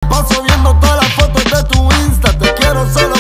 paso viendo todas las fotos de tu Insta. Te quiero solo